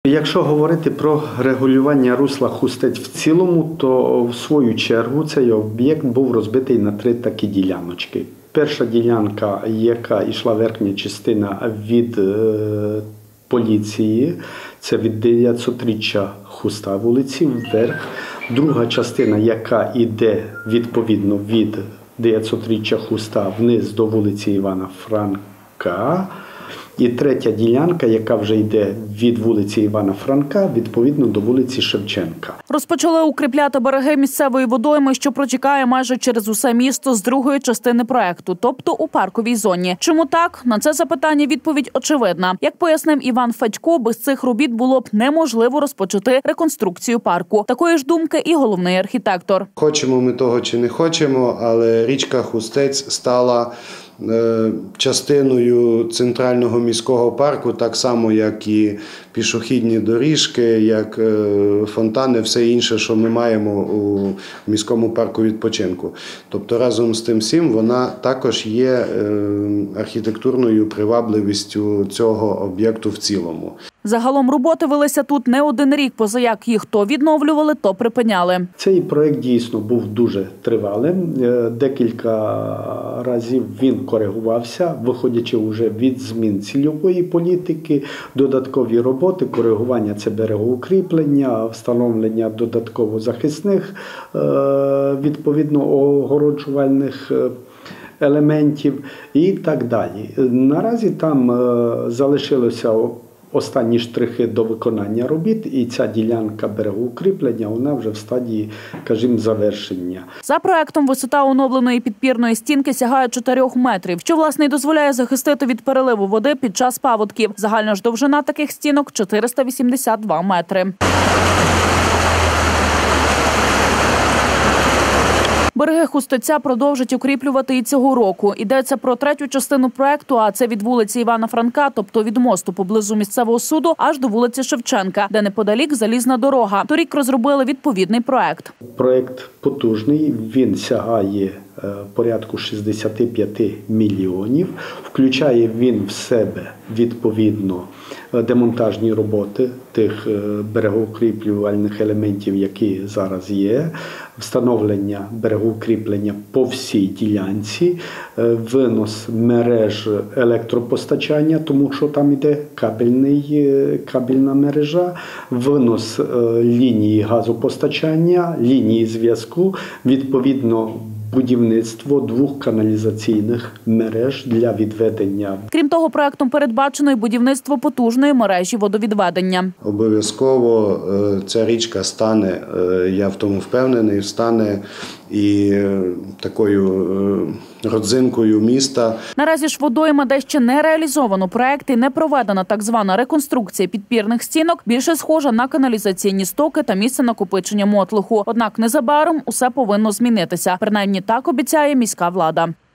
Якщо говорити про регулювання русла Хустець в цілому, то в свою чергу цей об'єкт був розбитий на 3 такі діляночки. Перша ділянка, яка йшла верхня частина від поліції, це від 900-річчя Хуста вулиці вверх. Друга частина, яка йде відповідно від 900-річчя Хуста вниз до вулиці Івана Франка. І третя ділянка, яка вже йде від вулиці Івана Франка, відповідно до вулиці Шевченка. Розпочали укріпляти береги місцевої водойми, що протікає майже через усе місто з другої частини проекту, тобто у парковій зоні. Чому так? На це запитання відповідь очевидна. Як пояснив Іван Федько, без цих робіт було б неможливо розпочати реконструкцію парку. Такої ж думки і головний архітектор. Хочемо ми того чи не хочемо, але річка Хустець стала частиною центрального міського парку, так само, як і пішохідні доріжки, як фонтани, все інше, що ми маємо у міському парку відпочинку. Тобто разом з тим всім вона також є архітектурною привабливістю цього об'єкту в цілому. Загалом роботи велися тут не один рік, поза як їх то відновлювали, то припиняли. Цей проєкт дійсно був дуже тривалим. Декілька разів він коригувався, виходячи вже від змін цільової політики, додаткові роботи, коригування це берегоукріплення, встановлення додатково захисних, відповідно огороджувальних елементів і так далі. Наразі там залишилося останні штрихи до виконання робіт, і ця ділянка берегоукріплення, вона вже в стадії, скажімо, завершення. За проектом висота оновленої підпірної стінки сягає 4 метрів, що, власне, і дозволяє захистити від переливу води під час паводків. Загальна ж довжина таких стінок – 482 метри. Береги Хустеця продовжать укріплювати і цього року. Йдеться про третю частину проекту, а це від вулиці Івана Франка, тобто від мосту поблизу місцевого суду, аж до вулиці Шевченка, де неподалік залізна дорога. Торік розробили відповідний проект. Проект потужний, він сягає порядку 65 мільйонів. Включає він в себе, відповідно, демонтажні роботи тих берегоукріплювальних елементів, які зараз є, встановлення берегоукріплення по всій ділянці, винос мереж електропостачання, тому що там йде кабельна мережа, винос лінії газопостачання, лінії зв'язку, відповідно, будівництво 2 каналізаційних мереж для відведення. Крім того, проектом передбачено й будівництво потужної мережі водовідведення. Обов'язково ця річка стане, я в тому впевнений, стане і такою родзинкою міста. Наразі ж водойма, де ще не реалізовано проект і не проведена так звана реконструкція підпірних стінок, більше схожа на каналізаційні стоки та місце накопичення мотлуху. Однак незабаром усе повинно змінитися. Принаймні так обіцяє міська влада.